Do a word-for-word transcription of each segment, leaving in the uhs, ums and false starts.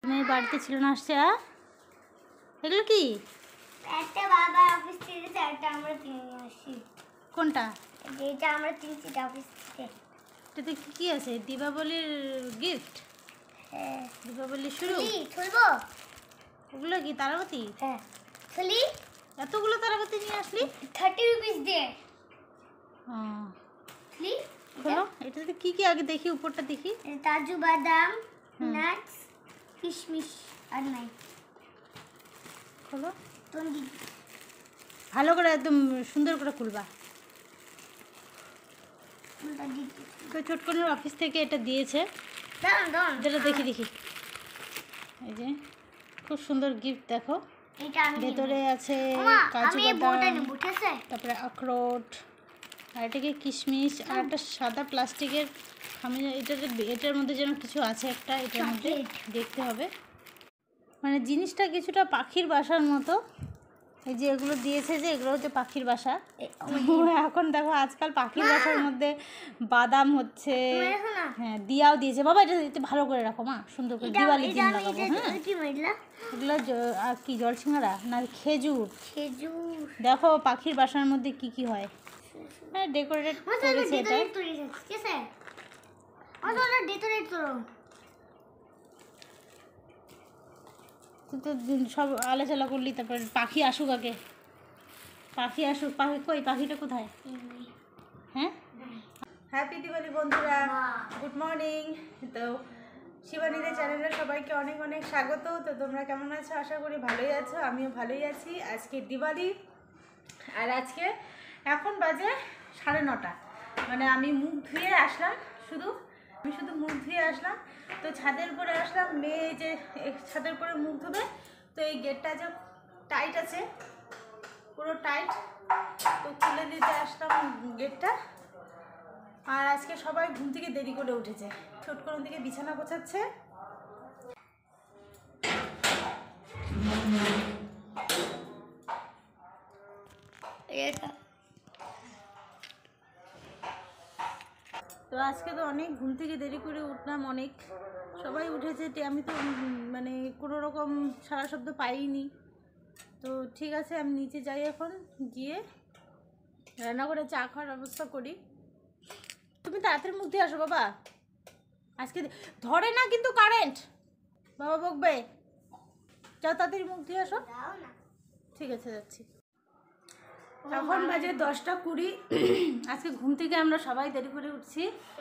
মেয়ে বাড়িতে ছিল না, আসছে। এগুলো কি? একটা বাবা অফিস থেকে চারটা আমরা কিনে নিয়ে আসি। কোনটা? এটা আমরা কিনছি অফিস থেকে। এটাতে কি কি আছে? দীপাবলির গিফট? হ্যাঁ, দীপাবলির শুরু। খুলবো? ওগুলো কি তারাবাতি? হ্যাঁ খুলি। এতগুলো তারাবাতি নিয়ে আসলি? থার্টি রুপিস দিয়ে। হ্যাঁ খুলি। খোলো। এটাতে কি কি আগে দেখি, উপরটা দেখি। কাজু বাদাম, নাটস, কিশমিশ আর নাই। খোলো। তুমি ভালো করে একদম সুন্দর করে খুলবা। তো ছোটকনের অফিস থেকে এটা দিয়েছে। দাঁড়ান দাঁড়ান, যেটা দেখি দেখি। এই যে খুব সুন্দর গিফট, দেখো। ভেতরে আছে কাজু বাদাম, তারপরে আখরোট, আর এটাকে কিশমিশ, আর একটা সাদা প্লাস্টিকের আমি এটার এটার মধ্যে যেন কিছু আছে একটা, এটার মধ্যে দেখতে হবে। মানে জিনিসটা কিছুটা পাখির বাসার মতো। এই যে এগুলো দিয়েছে, যে এগুলো হচ্ছে পাখির বাসা। এখন দেখো আজকাল পাখির বাসার মধ্যে বাদাম হচ্ছে, হ্যাঁ দিয়াও দিয়েছে। বাবা এটা এটা ভালো করে রাখো মা, সুন্দর করে দিওয়ালির দিন লাগাবো। হ্যাঁ এগুলো আর কি জল সিঙ্গারা না খেজুর? খেজুর। দেখো পাখির বাসার মধ্যে কি কি হয়। হ্যাঁ ডেকোরেট করেছে এটা। তো সব আলোচনা করলি, তারপর পাখি আসুক আগে। পাখি আসুক। পাখি কই? পাখিটা কোথায়? হ্যাঁ হ্যাপি দিওয়ালি বন্ধুরা, গুড মর্নিং। তো শিবানীদের চ্যানেলে সবাইকে অনেক অনেক স্বাগত। তো তোমরা কেমন আছো? আশা করি ভালোই আছো, আমিও ভালোই আছি। আজকে দিওয়ালি, আর আজকে এখন বাজে সাড়ে নটা। মানে আমি মুখ ধুয়ে আসলাম, শুধু আমি শুধু মুখ ধুয়ে আসলাম। তো ছাদের উপরে আসলাম, মেয়ে যে ছাদের উপরে মুখ ধুবে। তো এই গেটটা যে টাইট আছে, পুরো টাইট, তো খুলে দিতে আসলাম গেটটা। আর আজকে সবাই ঘুম থেকে দেরি করে উঠেছে। ছোটকোন থেকে বিছানা গোছাচ্ছে। তো আজকে তো অনেক ঘুম থেকে দেরি করে উঠলাম, অনেক সবাই উঠেছে, আমি তো মানে কোনো রকম সারা শব্দ পাইনি। তো ঠিক আছে, আমি নিচে যাই, এখন গিয়ে রান্না করে চা খাওয়ার ব্যবস্থা করি। তুমি তাড়াতাড়ি মুখ দিয়ে আসো বাবা, আজকে ধরে না কিন্তু কারেন্ট, বাবা বকবে। যাও তাড়াতাড়ি মুখ দিয়ে আসো। ঠিক আছে যাচ্ছি। এখন বাজে দশটা কুড়ি। আজকে ঘুম থেকে আমরা সবাই দেরি করে উঠছি।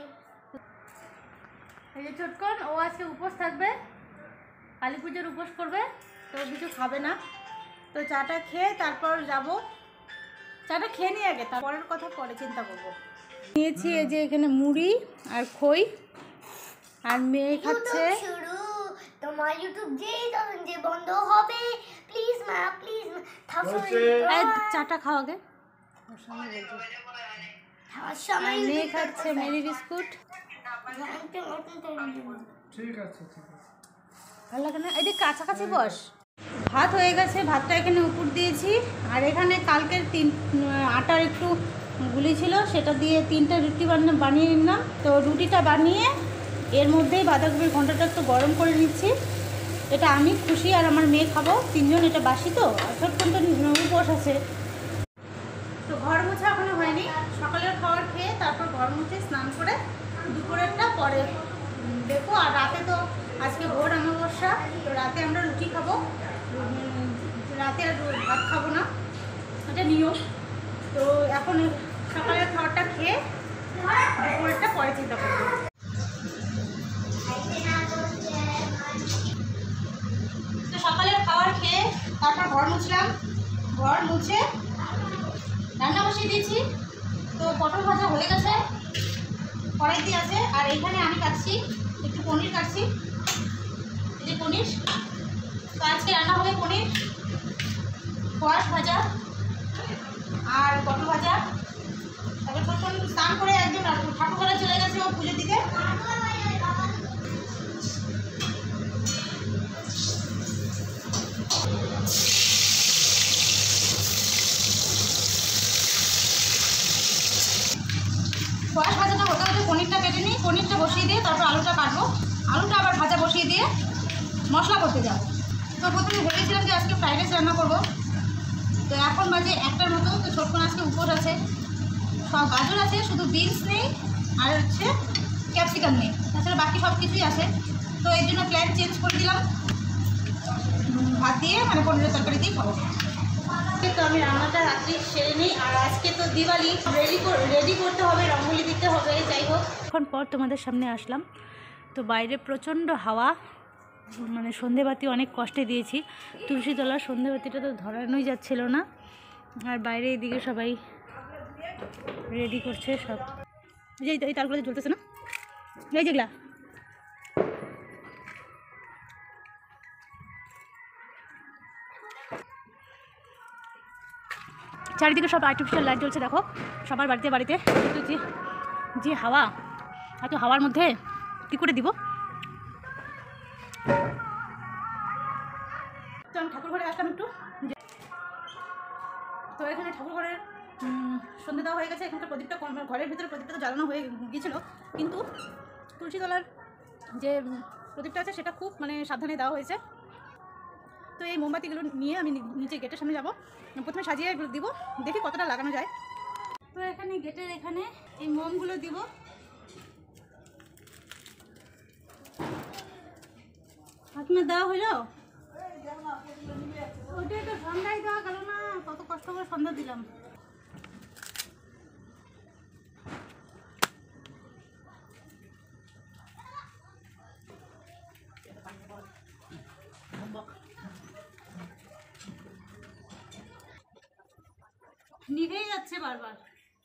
এই যে ছোটকন, ও আজকে উপোস থাকবে, কালী পুজোর উপোস করবে, তো কিছু খাবে না। তো চাটা খেয়ে তারপর যাব। চাটা খেয়ে নিয়ে আগে, তারপরের কথা পরে চিন্তা করবো। নিয়েছি এই যে এখানে মুড়ি আর খই, আর মেয়ে খাচ্ছে। তোমার ইউটিউব যেই তখন যে বন্ধ হবে, প্লিজ মা প্লিজ চাটা খাও আগে। মেয়ে খাচ্ছে মেরি বিস্কুট। ঠিক আছে ঠিক আছে, ভালো লাগে না? এই যে কাছাকাছি বস। ভাত হয়ে গেছে, ভাতটা এখানে উপর দিয়েছি। আর এখানে কালকের তিন আটার একটু গুলি ছিল, সেটা দিয়ে তিনটা রুটি বানিয়ে নিলাম। তো রুটিটা বানিয়ে এর মধ্যেই বাঁধাকপির ঘন্টাটা একটু গরম করে নিচ্ছি। এটা আমি খুশি আর আমার মেয়ে খাবো, তিনজন। এটা বাসি তো, ছোট্ট তো উপোস আছে। তো ঘর মোছা এখনো হয়নি, সকালের খাবার খেয়ে তারপর ঘর মুছে স্নান করে দুপুরেরটা পরে দেখো। আর রাতে তো আজকে ভোর অমাবস্যা, তো রাতে আমরা রুটি খাবো, রাতে আর ভাত খাবো না, এটা নিয়ম। তো এখন সকালের খাবারটা খেয়ে দুপুরেরটা পরে চিন্তা করবো। তো সকালের খাবার খেয়ে তারপর ঘর মুছলাম, ঘর মুছে রান্না বসিয়ে দিয়েছি। তো পটল ভাজা হয়ে গেছে, কড়াইতে আছে। আর এখানে আমি কাটছি, একটু পনির কাটছি, এই যে পনির। তো আজকে রান্না হবে পনির, কোয়াশ ভাজা আর পটল ভাজা। তারপর ছোট্ট স্নান করে একজন ঠাকুরঘরে চলে গেছে ও পুজো দিতে। কোয়াশ ভাজাটা হতে হতে পনিরটা কেটে নিই, পনিরটা বসিয়ে দিয়ে তারপর আলুটা কাটবো। আলুটা আবার ভাজা বসিয়ে দিয়ে মশলা করতে যাবো। তো প্রথমে ভেবেছিলাম যে আজকে ফ্রাইড রাইস রান্না করবো। তো এখন বাজে একটার মতো। তো ছোট্ট আজকে উপোস আছে, সব গাজর আছে, শুধু বিনস নেই আর হচ্ছে ক্যাপসিকাম নেই, তাছাড়া বাকি সব কিছুই আছে। তো এই জন্য প্ল্যান চেঞ্জ করে দিলাম, ভাত দিয়ে মানে পনিরের তরকারি দিয়ে খাবো। তো আমি রান্নাটা রাত্রি সেরে নিই। আর আজকে তো দিওয়ালি, রেডি রেডি করতে হবে, রঙ্গোলি দিতে হবে। যাই হোক, এখন পর তোমাদের সামনে আসলাম। তো বাইরে প্রচণ্ড হাওয়া, মানে সন্ধেবাতি অনেক কষ্টে দিয়েছি। তুলসীতলার সন্ধেবাতিটা তো ধরানোই যাচ্ছিল না। আর বাইরে এদিকে সবাই রেডি করছে সব। এই এই তারগুলো জ্বলতেছে না, এই যেগুলা চারিদিকে সব আর্টিফিশিয়াল লাইট জ্বলছে। দেখো সবার বাড়িতে বাড়িতে। কিন্তু যে যে হাওয়া, এত হাওয়ার মধ্যে কী করে দিব। তো আমি ঠাকুর ঘরে আসলাম একটু। তো এখানে ঠাকুর ঘরের সন্ধে দেওয়া হয়ে গেছে। এখানকার প্রদীপটা ঘরের ভিতরে প্রদীপটা তো জ্বালানো হয়ে গিয়েছিলো, কিন্তু তুলসীতলার যে প্রদীপটা আছে সেটা খুব মানে সাবধানে দেওয়া হয়েছে। তো এই মোমবাতিগুলো নিয়ে আমি নিচে গেটের সামনে যাব, প্রথমে সাজিয়ে দিব, দেখি কতটা লাগানো যায়। তো এখানে গেটের এখানে এই মোমগুলো দিব। আপনার দেওয়া হইল, ওইটা তো সন্ধ্যায় দেওয়া গেল না, কত কষ্ট করে সন্ধ্যা দিলাম। নিভেই যাচ্ছে বারবার।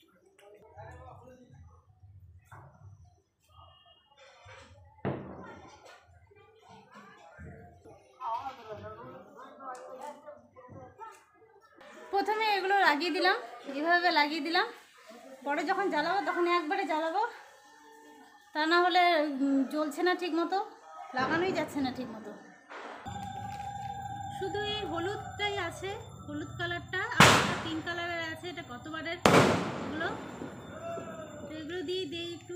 প্রথমে এগুলো লাগিয়ে দিলাম, এভাবে লাগিয়ে দিলাম। পরে যখন জ্বালাবো তখন একবারে জ্বালাবো, তা না হলে জ্বলছে না ঠিক মতো, লাগানোই যাচ্ছে না ঠিক মতো। শুধু এই হলুদটাই আছে, হলুদ কালারটা, আর পিঙ্ক কালারের আছে। এটা কতবারের এগুলো, তো এগুলো দিয়ে দিই একটু।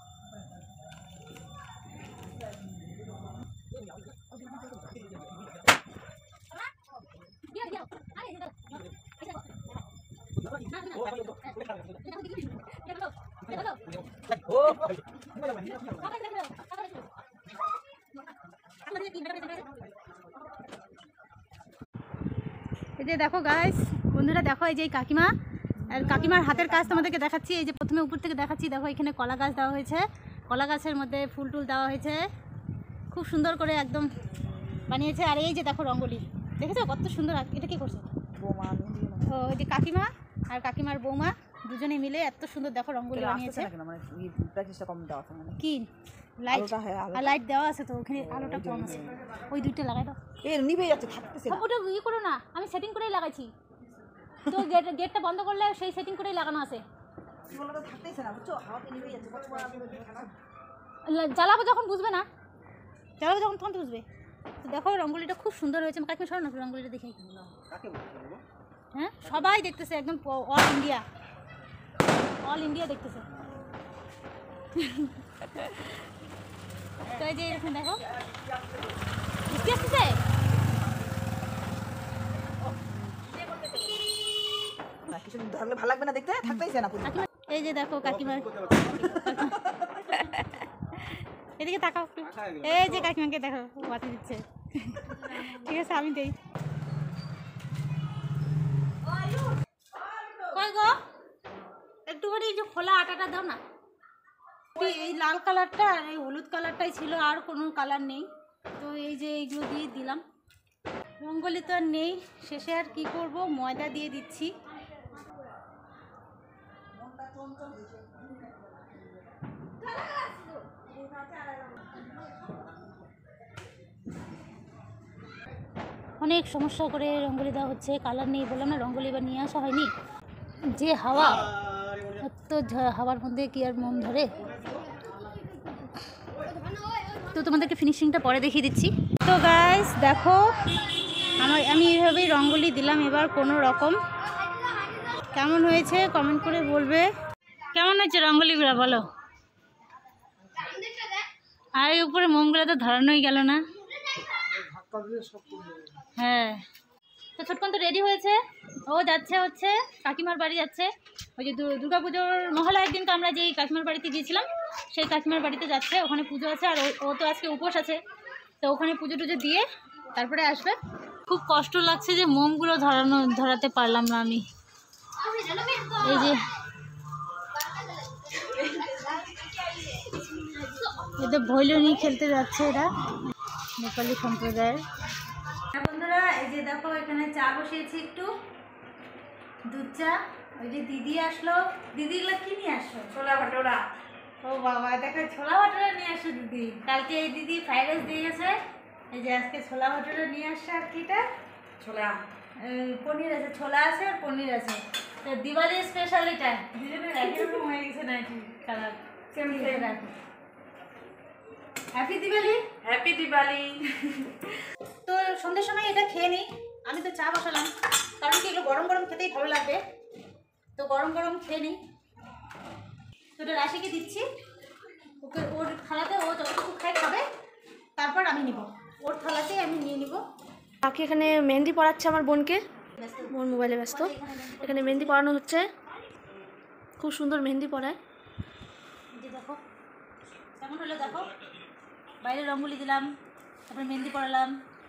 এই যে দেখো গাইস, বন্ধুরা দেখো, এই যে কাকিমা, আর কাকিমার হাতের কাজ তোমাদেরকে দেখাচ্ছি। এই যে প্রথমে উপর থেকে দেখাচ্ছি, দেখো এখানে কলা গাছ দেওয়া হয়েছে, কলা গাছের মধ্যে ফুল টুল দেওয়া হয়েছে, খুব সুন্দর করে একদম বানিয়েছে। আর এই যে দেখো রঙ্গোলি, দেখেছো কত সুন্দর। এটা কি করছে? ও ওই যে কাকিমা আর কাকিমার বৌমা দুজনে মিলে এত সুন্দর দেখো রঙ্গোলি বানিয়েছে। কি লাইট, আর লাইট দেওয়া আছে তো ওখানে, আলোটা কম আছে, ওই দুইটা লাগাই দাও। নিভে যাচ্ছে, থাকতেছে না। ওটা ইয়ে করো না, আমি সেটিং করেই লাগাইছি তো। গেট গেটটা বন্ধ করলে সেই সেটিং করেই লাগানো আছে। থাকতেছে না, বুঝছো, হাওয়াতে নিভে যাচ্ছে। জ্বালাবো যখন বুঝবে না, জ্বালাবো যখন তখন তো বুঝবে। তো দেখো রঙ্গোলিটা খুব সুন্দর হয়েছে। কাকিমা সরো না রঙ্গোলিটা দেখে। হ্যাঁ সবাই দেখতেছে, একদম অল ইন্ডিয়া, অল ইন্ডিয়া দেখতেছে। তো এই যে এরকম দেখো বৃষ্টি আসতেছে। ভালো লাগবে না দেখতে, থাকতেইছে না। এই যে দেখো কাকিমা, এদিকে তাকাও। এই যে কাকিমাকে দেখো বাতি দিচ্ছে। ঠিক আছে আমি দেই। কই গো, একটুখানি এই যে খোলা আটাটা দাও না। এই লাল কালারটা আর এই হলুদ কালারটাই ছিল, আর কোনো কালার নেই। তো এই যে এইগুলো দিয়ে দিলাম। রঙ্গোলি তো আর নেই, শেষে আর কি করব, ময়দা দিয়ে দিচ্ছি। অনেক সমস্যা করে রঙ্গোলি দেওয়া হচ্ছে, কালার নেই বললাম না, রঙ্গোলি এবার নিয়ে আসা হয়নি। যে হাওয়া, এত হাওয়ার মধ্যে কি আর মন ধরে। তো তোমাদেরকে ফিনিশিংটা পরে দেখিয়ে দিচ্ছি। তো গাইস দেখো, আমার আমি এইভাবেই রঙ্গোলি দিলাম এবার কোনো রকম। কেমন হয়েছে কমেন্ট করে বলবে। কেমন হয়েছে রঙ্গোলিগুলো বলো। আর এই উপরে মোমগুলো তো ধরানোই গেল না। তাদের সব করে দেবে। হ্যাঁ, তো ছোটকন তো রেডি হয়েছে, ও যাচ্ছে হচ্ছে কাকিমার বাড়ি যাচ্ছে। ওই যে দুর্গা পুজোর মহালয়ের দিনকে আমরা যেই কাকিমার বাড়িতে গিয়েছিলাম সেই কাকিমার বাড়িতে যাচ্ছে, ওখানে পুজো আছে। আর ও তো আজকে উপোস আছে, তো ওখানে পুজো টুজো দিয়ে তারপরে আসবে। খুব কষ্ট লাগছে যে মোমগুলো ধরানো ধরাতে পারলাম না আমি। এই যে এদের ভৈলনি খেলতে যাচ্ছে এরা, নেপালি সম্প্রদায়ের। বন্ধুরা এই যে দেখো এখানে চা বসিয়েছি, একটু দুধ চা। ওই যে দিদি আসলো, দিদিগুলো কি নিয়ে আসলো? ছোলা ভাটোরা। ও বাবা, দেখো ছোলা ভাটোরা নিয়ে আসলো দিদি। কালকে এই দিদি ফ্রাইড রাইস দিয়ে গেছে, এই যে আজকে ছোলা ভাটোরা নিয়ে আসছে। আর কিটা ছোলা পনির আছে, ছোলা আছে আর পনির আছে। তো দিওয়ালি স্পেশাল এটা, দুজনের একই রকম হয়ে গেছে না কি কালার, সেম সেম রাখো। হ্যাপি দিওয়ালি। হ্যাপি দিওয়ালি। তো সন্ধ্যের সময় এটা খেয়ে নিই। আমি তো চা বসালাম, কারণ কি এগুলো গরম গরম খেতেই ভালো লাগবে, তো গরম গরম খেয়ে নিই। তো এটা রাশিকে দিচ্ছি, ওকে ওর থালাতে ও যতটুকু খাই খাবে, তারপর আমি নিব ওর থালাতেই আমি নিয়ে নিব। কাকি এখানে মেহেন্দি পড়াচ্ছে আমার বোনকে, বোন মোবাইলে ব্যস্ত। এখানে মেহেন্দি পড়ানো হচ্ছে, খুব সুন্দর মেহেন্দি পড়ায়। যে দেখো কেমন হলো, দেখো বাইরে রঙ্গোলি দিলাম, তারপরে মেহেন্দি পড়ালাম।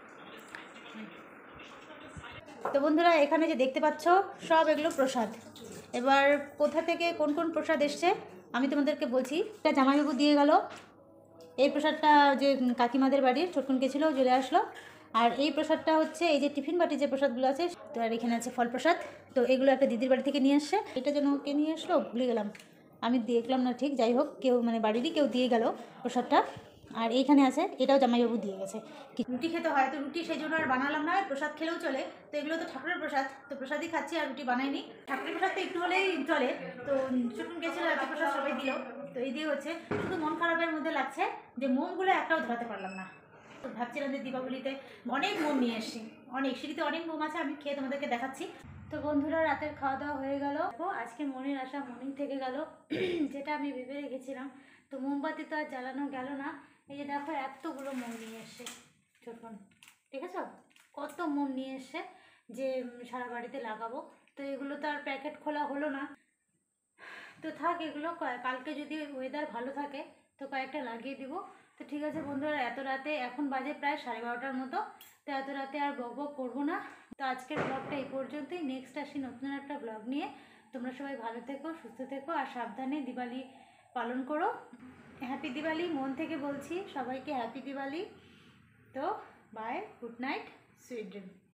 তো বন্ধুরা এখানে যে দেখতে পাচ্ছ সব এগুলো প্রসাদ। এবার কোথা থেকে কোন কোন প্রসাদ এসছে আমি তোমাদেরকে বলছি। এটা জামাইবাবু দিয়ে গেল, এই প্রসাদটা যে কাকিমাদের বাড়ির ছোটকুনকে ছিল চলে আসলো। আর এই প্রসাদটা হচ্ছে এই যে টিফিন বাটি যে প্রসাদগুলো আছে, তো আর এখানে আছে ফল প্রসাদ। তো এগুলো একটা দিদির বাড়ি থেকে নিয়ে আসছে। এটা যেন কে নিয়ে আসলো ভুলে গেলাম, আমি দেখলাম না ঠিক। যাই হোক, কেউ মানে বাড়িরই কেউ দিয়ে গেল প্রসাদটা। আর এইখানে আছে, এটাও জামাইবাবু দিয়ে গেছে। রুটি খেতে হয়, তো রুটি সেই জন্য আর বানালাম না, প্রসাদ খেলেও চলে। তো এগুলো তো ঠাকুরের প্রসাদ, তো প্রসাদই খাচ্ছি, আর রুটি বানাইনি। ঠাকুরের প্রসাদ তো একটু হলেই চলে। তো ছোটুন গেছিলো, এত প্রসাদ সবাই দিল, তো এই দিয়ে হচ্ছে। শুধু মন খারাপের মধ্যে লাগছে যে মোমগুলো একটাও ধরাতে পারলাম না। তো ভাবছিলাম যে দীপাবলিতে অনেক মোম নিয়ে এসছি, অনেক সিঁড়িতে অনেক মোম আছে, আমি খেয়ে তোমাদেরকে দেখাচ্ছি। তো বন্ধুরা রাতের খাওয়া দাওয়া হয়ে গেল। তো আজকে মনের আশা মনেই থেকে গেল, যেটা আমি ভেবে রেখেছিলাম। তো মোমবাতি তো আর জ্বালানো গেল না। এই যে দেখো এতগুলো মোম নিয়ে এসছে ছোটন, ঠিক আছে? কত মোম নিয়ে এসছে যে সারা বাড়িতে লাগাবো। তো এগুলো তো আর প্যাকেট খোলা হলো না, তো থাক এগুলো, কালকে যদি ওয়েদার ভালো থাকে তো কয়েকটা লাগিয়ে দিব। তো ঠিক আছে বন্ধুরা, এত রাতে এখন বাজে প্রায় সাড়ে বারোটার মতো, তো এত রাতে আর বক বক করবো না। তো আজকের ব্লগটা এই পর্যন্তই। নেক্সট আসি নতুন একটা ব্লগ নিয়ে। তোমরা সবাই ভালো থেকো, সুস্থ থেকো, আর সাবধানে দিওয়ালি পালন করো। হ্যাপি দিওয়ালি, মন থেকে বলছি সবাইকে হ্যাপি দিওয়ালি। তো bye, good night, sweet dream.